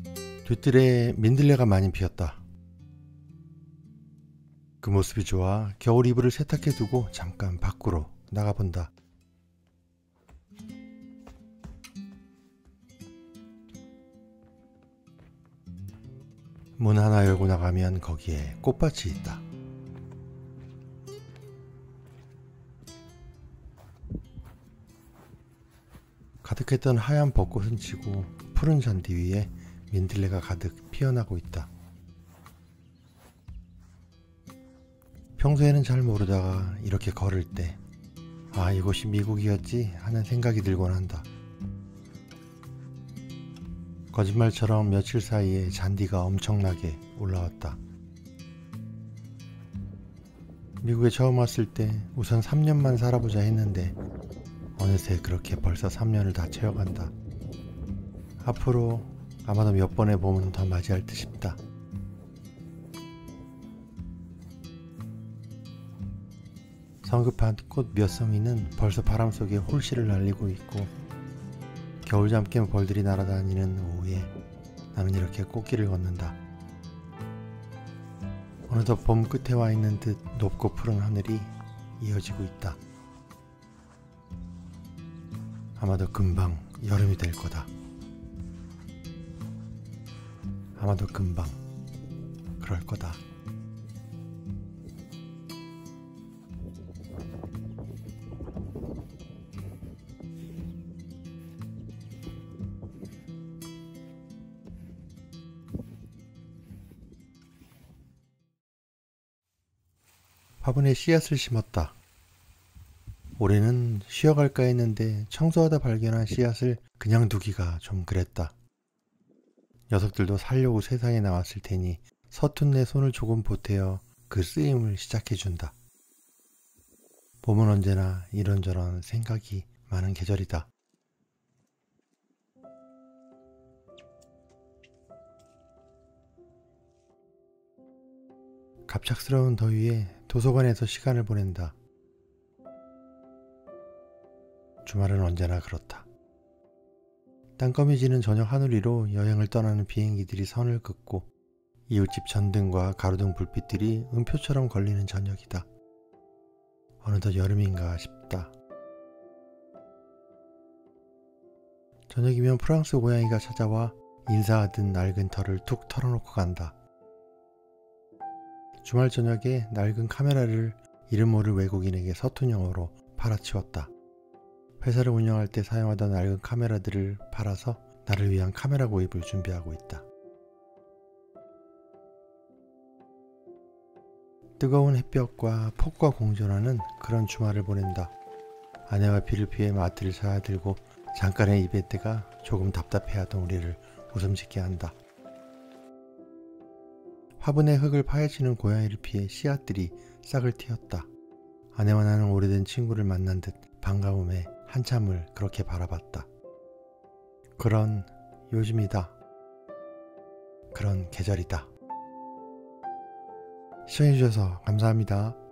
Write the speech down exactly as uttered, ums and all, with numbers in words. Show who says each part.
Speaker 1: 뒤뜰에 민들레가 많이 피었다. 그 모습이 좋아 겨울 이불을 세탁해두고 잠깐 밖으로 나가본다. 문 하나 열고 나가면 거기에 꽃밭이 있다. 가득했던 하얀 벚꽃은 지고 푸른 잔디 위에 민들레가 가득 피어나고 있다. 평소에는 잘 모르다가 이렇게 걸을 때 아, 이곳이 미국이었지 하는 생각이 들곤 한다. 거짓말처럼 며칠 사이에 잔디가 엄청나게 올라왔다. 미국에 처음 왔을 때 우선 삼 년만 살아보자 했는데 어느새 그렇게 벌써 삼 년을 다 채워간다. 앞으로 아마도 몇 번의 봄은 더 맞이할 듯 싶다. 성급한 꽃 몇 송이는 벌써 바람 속에 홀씨를 날리고 있고 겨울잠 깬 벌들이 날아다니는 오후에 나는 이렇게 꽃길을 걷는다. 어느덧 봄 끝에 와 있는 듯 높고 푸른 하늘이 이어지고 있다. 아마도 금방 여름이 될 거다. 아마도 금방 그럴 거다. 화분에 씨앗을 심었다. 올해는 쉬어갈까 했는데 청소하다 발견한 씨앗을 그냥 두기가 좀 그랬다. 녀석들도 살려고 세상에 나왔을 테니 서툰 내 손을 조금 보태어 그 쓰임을 시작해준다. 봄은 언제나 이런저런 생각이 많은 계절이다. 갑작스러운 더위에 도서관에서 시간을 보낸다. 주말은 언제나 그렇다. 땅거미지는 저녁 하늘 위로 여행을 떠나는 비행기들이 선을 긋고 이웃집 전등과 가로등 불빛들이 음표처럼 걸리는 저녁이다. 어느덧 여름인가 싶다. 저녁이면 프랑스 고양이가 찾아와 인사하듯 낡은 털을 툭 털어놓고 간다. 주말 저녁에 낡은 카메라를 이름 모를 외국인에게 서툰 영어로 팔아치웠다. 회사를 운영할 때 사용하던 낡은 카메라들을 팔아서 나를 위한 카메라 구입을 준비하고 있다. 뜨거운 햇볕과 폭과 공존하는 그런 주말을 보낸다. 아내와 비를 피해 마트를 사야 들고 잠깐의 이벤트가 조금 답답해하던 우리를 웃음 짓게 한다. 화분의 흙을 파헤치는 고양이를 피해 씨앗들이 싹을 틔웠다. 아내와 나는 오래된 친구를 만난 듯 반가움에 한참을 그렇게 바라봤다. 그런 요즘이다. 그런 계절이다. 시청해주셔서 감사합니다.